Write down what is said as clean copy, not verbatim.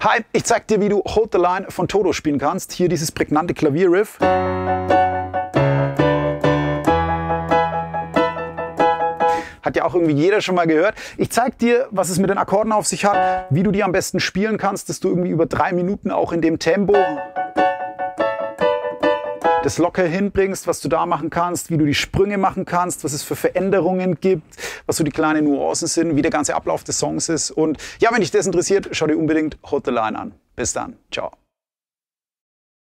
Hi, ich zeig dir, wie du Hold the Line von Toto spielen kannst. Hier dieses prägnante Klavierriff. Hat ja auch irgendwie jeder schon mal gehört. Ich zeig dir, was es mit den Akkorden auf sich hat, wie du die am besten spielen kannst, dass du irgendwie über 3 Minuten auch in dem Tempo das locker hinbringst, was du da machen kannst, wie du die Sprünge machen kannst, was es für Veränderungen gibt, was so die kleinen Nuancen sind, wie der ganze Ablauf des Songs ist. Und ja, wenn dich das interessiert, schau dir unbedingt Hold the Line an. Bis dann. Ciao.